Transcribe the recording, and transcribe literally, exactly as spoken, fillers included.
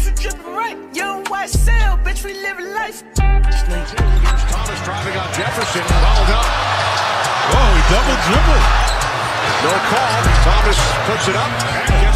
you dripping right. Young white cell, bitch, we living life. Here's Thomas driving on Jefferson, fouled up. Oh, he double dribbled. No call. Thomas puts it up.